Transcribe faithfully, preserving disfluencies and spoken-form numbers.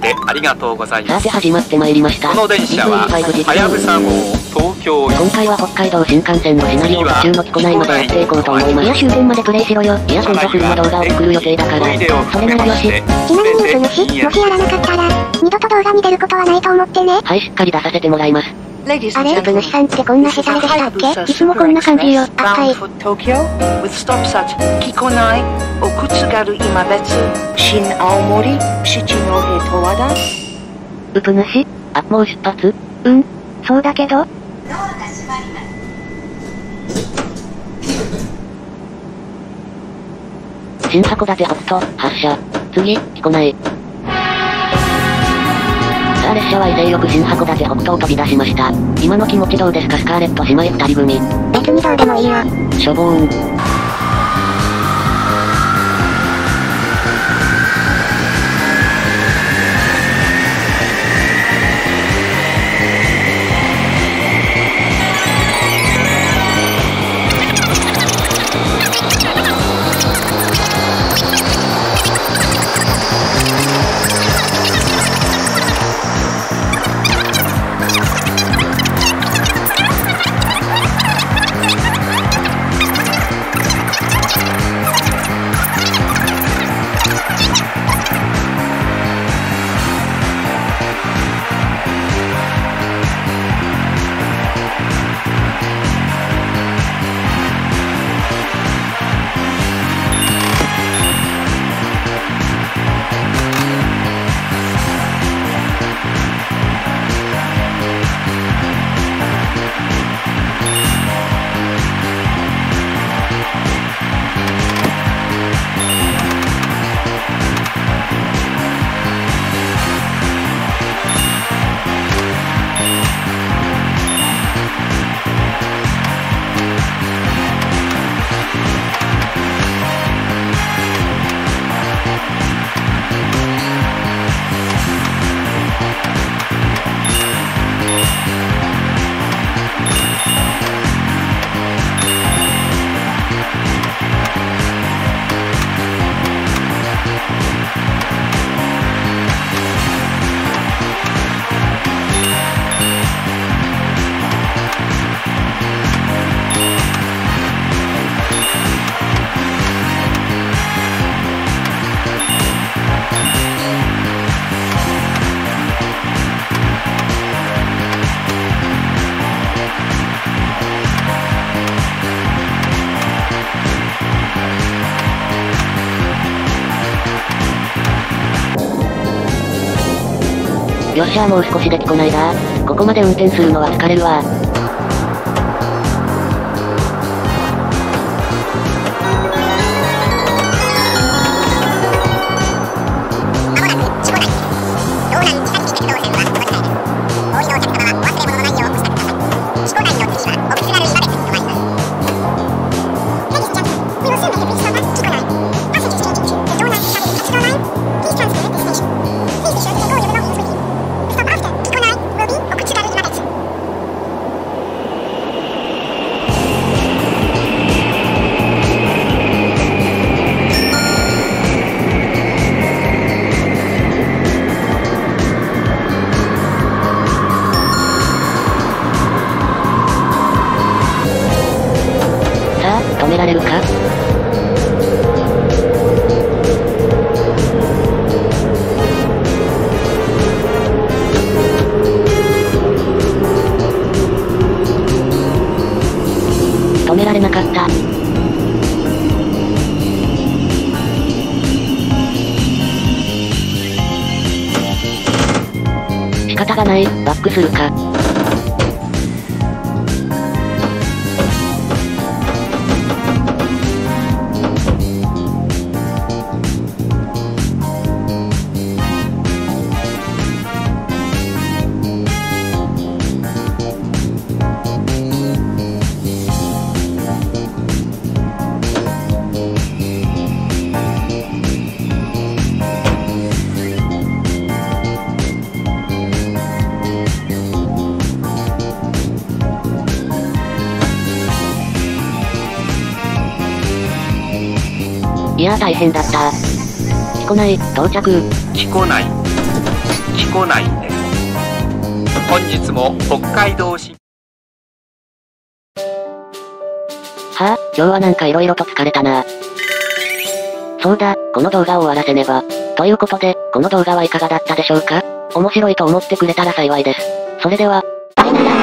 でありがとうございます。 さて始まってまいりました。 この電車は、はやぶさ号、東京。 今回は北海道新幹線のシナリオ途中の木古内までやっていこうと思います。いや終点までプレイしろよ。いや今度フルの動画を送る予定だから。それならよし。 ちなみにウプ主、もしやらなかったら、二度と動画に出ることはないと思ってね。 はい、しっかり出させてもらいます。 あれ、ウプ主さんってこんなヘタレでしたっけ？いつもこんな感じよ。あ、はい。 木古内、奥津軽今別、新青森、七戸十和田。 ウプ主？あ、もう出発？ うん、そうだけど。 新函館北斗、発車。次、木古内。さあ列車は威勢よく新函館北斗を飛び出しました。今の気持ちどうですかスカーレット姉妹二人組。 別にどうでもいいよ。 しょぼーん。よっしゃーもう少しで木古内だ。ここまで運転するのは疲れるわ。止められるか？止められなかった。仕方がない、バックするか。いやー大変だった。木古内、到着。 木古内。 来こないんです。本日も北海道市はあ、今日はなんか色々と疲れたな。そうだ、この動画を終わらせねば。ということで、この動画はいかがだったでしょうか？面白いと思ってくれたら幸いです。それでは、 バイナラ。